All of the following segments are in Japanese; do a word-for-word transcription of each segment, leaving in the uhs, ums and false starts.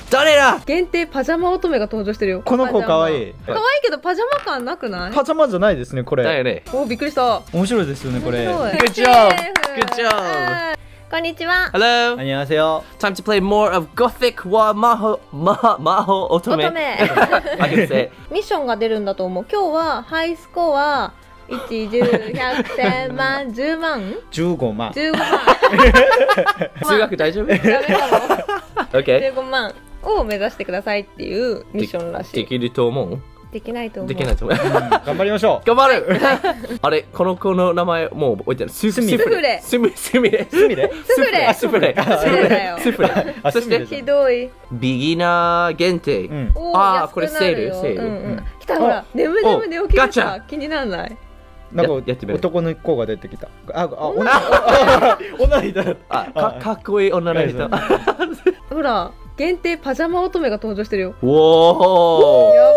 誰だ。 限定パジャマ乙女が登場してるよ。 この子かわいい。 かわいいけどパジャマ感なくない？ パジャマじゃないですねこれ。 だよね。 お、びっくりした。 面白いですよねこれ。 面白い。 Good job! Good job! こんにちは。 Hello! 안녕하세요. Time to play more of Gothic wa Maho Ma Maho 乙女。 乙女 I can say. ミッションが出るんだと思う。今日はハイスコアいち、じゅう、ひゃく、せんまん、じゅうまん、 じゅうごまん。 じゅうごまん。 数学大丈夫？ ダメかも。じゅ OK。 うごまんを目指してくださいっていうミッションらしい。 できると思う？ できないと思う。 できないと思う。 頑張りましょう。 頑張る。あれ、この子の名前もう覚えてる。ススミレスフレ。スミスミレ。 スミレ？ スフレあ、スフレ。 スフレだよ。 スフレ。 あそしてスミレひどい。 ビギナー限定。 うん。 おーあー安くなるよこれセールセールうんうんうん来たほら、眠々寝起きガチャがさ、気にならない？ なんかややってみる男の子が出てきた。あ、あ、女女いた。 あ、かかっこいい女の人。 ほら、限定パジャマ乙女が登場してるよ。 おお。 やば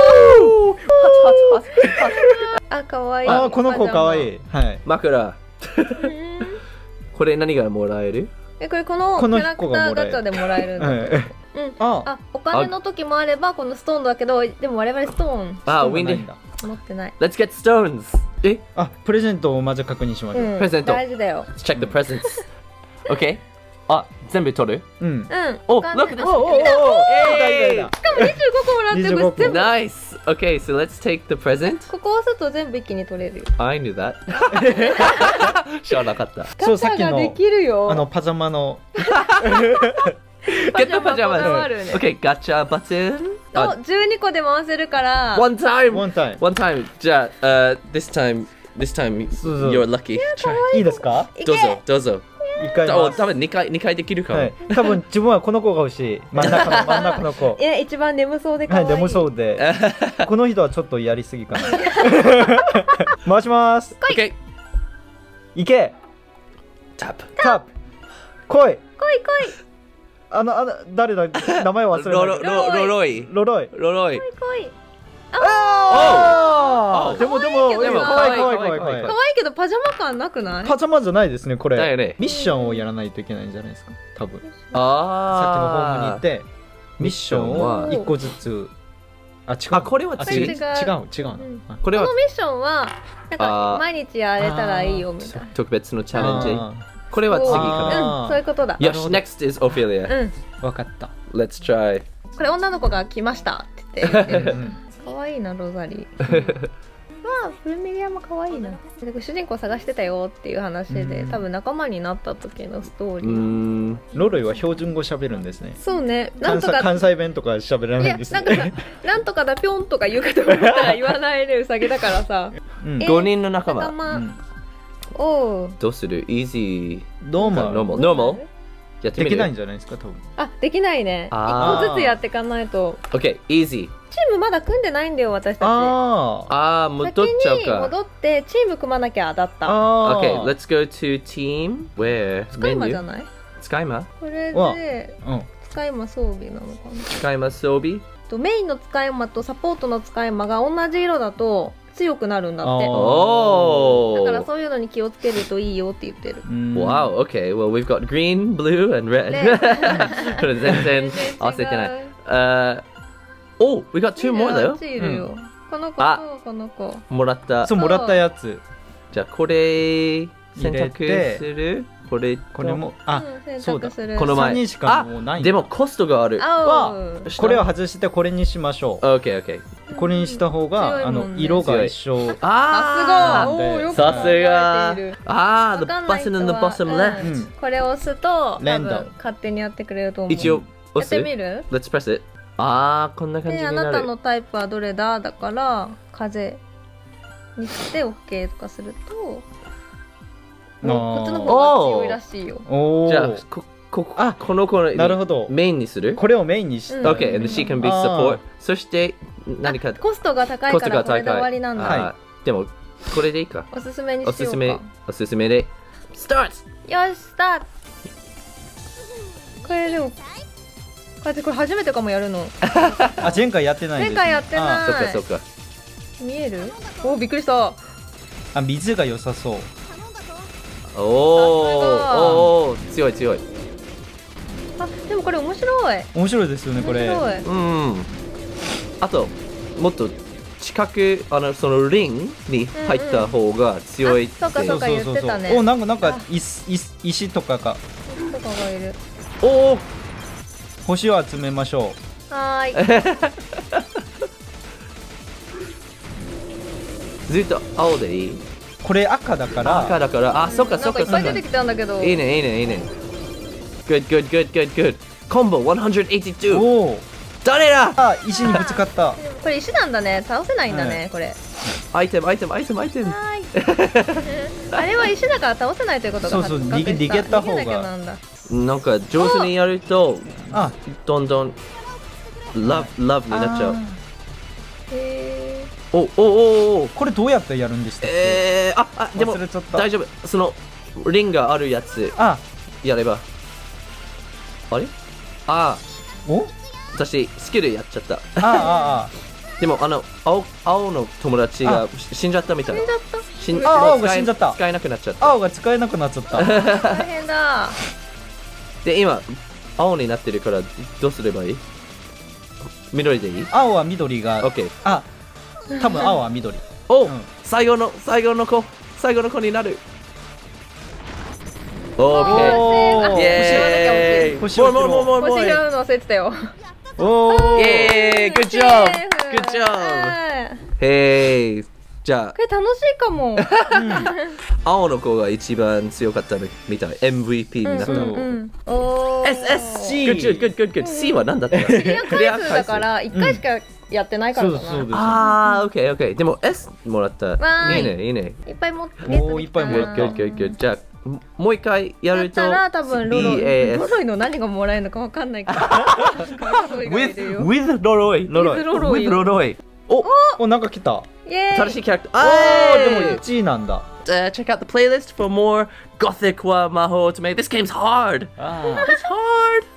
ー。あ、かわいい。 あ、この子かわいい。はい。 枕。 うんこれ何がもらえる？ え、これこのキこのャラクターガチャでもらえるんだはい。 けど。うん。 あ、 あ、お金の時もあればこのストーンだけど、でも我々ストーンあ、ウィンデそうなんだィ。 持ってない。 Let's get stones. え？ あ、プレゼントをまず確認しましょう。 うん、 プレゼント大事だよ。 Let's check the presents. Okay. あ、全部取る？ うん。 うん。 お、 金 look at おおおおお、 this. えー、 しかもにじゅうごこもらってにじゅうごここれ全部。 Nice. Okay, so let's take the present. ここ押すと全部一気に取れるよ。 I knew that. 知らなかった。 そうガチャができるよ。 あのパジャマの。 パジャマこだわるね。 Okay, gotcha button. お、じゅうにこで回せるから。 One time. One time. One time. じゃあ、uh, this time, this time そうそう you're lucky. Try. いいですか？ いけどうぞ、どうぞ。 一回お、 ます。 多分二回、二回できるかも。 はい。多分自分はこの子が欲しい。真ん中の真ん中の子。 え、一番眠そうで可愛い。 はい、でもそうで。この人はちょっとやりすぎかな。回します。 Okay. いけ。 Tap. タップ。来い。 来い来いあのあの誰だ名前忘れロロたけど。 ロロロイ。 ロロイ。 ロロイ。 来い。 ああ。 おでもでも可愛いけど可愛い可愛い可愛い可愛い可愛いけどパジャマ感なくない？ パジャマじゃないですねこれ。 だよね。 ミッションをやらないといけないんじゃないですか。多分。さっきのホームにあ行ってミッションを一個ずつ。あ違う。 あこれはあ次違う違う違うな。 うんあこれはこのミッションはなんかあー毎日やれたらいいよみたいな。 特別のチャレンジ。 あこれは次そうかな。 うん、そういうことだ。 よし、next is Ophelia. うん。 ーわかった。 Let's try. これ女の子が来ましたって言って言ってる。 うん可愛いなロザリー。まあフルミリアも可愛いな。で主人公探してたよっていう話で、 うん多分仲間になった時のストーリうーー。 ん。 ロロイは標準語喋るんですね。 そうね。なん関西とか関西弁とか喋らいやないんですなんかさね。 なんとかだぴょんとか言うかと思ったら言わないでウサギだからさ。 うんえごにんの仲間。 仲間。 うんおう。 どうする ?Easy。 どうも Normal。Normal。やってみるできないんじゃないですか多分。 あ、できないね。 あー一個ずつやっていかないと。 Okay, easy. チームまだ組んでないんだよ私たち。 ああ。 あー、戻っちゃう先に戻か。 ってチーム組まなきゃだった。 ああ。 Okay, let's go to team. Where? 使い魔じゃ Menu. ない？ 使い魔これわでうん。 使い魔装備なのかな。 使い魔装備とメインの使い魔とサポートの使い魔が同じ色だと強くなるんだって。 あーおだからー。 そういうのに気をつけるといいよって言ってる。 うん Wow, okay. Well, we've got green, blue, and red. ねこれ全然合わせてない。Uh, oh, we got two more あっ though. ちいるよ。この子あとこの子。 もらったそ。うもらったやつ。 じゃあこれ選入れ択てするこれとこれもあうん選そうだ択する。 この前三人しかもうないんだ。 でもコストがある。 青。 これを外してこれにしましょ OK, OK. う。これにした方強いがあもんねの色が一緒。 さすあが。おーよくさすが考えている。 ああ、the わかんない button 人 in the は bottom うん left. うんこれを押すと多レンド分勝手にやってくれると思う。 一応や押すってみる？ Let's press it. ああ、こんな感じにで、あなる。 なたのタイプはどれだだから風にして OK とかするとあーこっちの方が強いらしいよ。 おお。 じゃあ、こ、こ、 あこの子のなるほど。 メインにするこれをメインにしうんた。 ?OK, and she can be あ support. ーそして、何か、 コストが高いコストが高い。 からこれで終わりなんだ。 はあーでも、これでいいか。 おすすめにしようか。 おすすめ、おすすめで。Start! よし、スタート。これでも、こうやってこれ初めてかもやるの。 あ前回やってないんですね。 前回やってないそっかそっか。 見える？おー、びっくりした。 ああ水が良さそう。 おーさすがおー強い強い。 あ、 あでもこれ面白い。 面白いですよねこれ。 面白い。 うん。あと、もっと近く、あの、そのリンに入った方が強いって。 あそうかそうか言ってたねお、なんかなんか石石石とかが。 とかがいる。 おお星を集めましょはーい。 ずっと青でいい？ う。これ赤だから。 赤だから、あ、そっかそっかそっか。 なんかいっぱい出てきたんだけど。 いいねいいねいいね。Good good good good good。コンボひゃくはちじゅうに。 おお。 誰だ？ あ、石にぶつかった。 これ石なんだね。倒せないんだね、 はいこれ。 アイテムアイテムアイテムアイテム。 はーい。あれは石だから倒せないということがそうそう発覚した。 逃げ逃げた方が逃げなきゃなんだ。 なんか上手にやるとあ、 どんどんラブラブになっちゃう。 あへおおおお。 ーこれどうやってやるんでしたっけ？ えー、ああでも忘れちゃった大丈夫。そのリンがあるやつあ、 やれば。あれ？あお？ あ私スキルやっちゃった。 ああでもあの青青の友達があ死んじゃったみたい死ん。じゃった。 死んあ青もう使えが死んじゃった使えなくなっちゃっあ、 た。 青が使えなくなっちゃった。 大変だ。 で今青になってるからどうすればいい？緑でいい？ 青は緑が。 オッケー。 あ、多分青は緑。 お、 うん最後の最後の子最後の子になる。オおッケー。 ーイエーイ。 星を拾おうもうもうもうもうもう。イ星拾うの忘れてたよ。 おお。 エーイ。Good セ job. ーフ Good job. はいへい。じゃこれ楽しいかも。 あ青の子が一番強かったみたい。エムブイピー になった。 うんうんおーエスエスシー。Good good good good. C は何だった？ クリア回数だからいっかいしかやってないからかな。 そうそうです。 あー、オッケーオッケー。でも S もらった。 わーいいいねいいね。 いっぱいもおーいっぱいもらった Good good good. じゃあもう一回ややっるとたら多分ロロイビーエーエスロロイの何がもらえるのかわかんないから。ロロイがい with るよ with ロロイ。 ロロイ with ロロイ with ロロイ。お、 お、なんか来た。 イエーイ新しいキャラクター。 おあー、でもーいちいなんだ。 Uh, check out the playlist for more Gothic wa Maho to make. This game's hard. Ah. It's hard.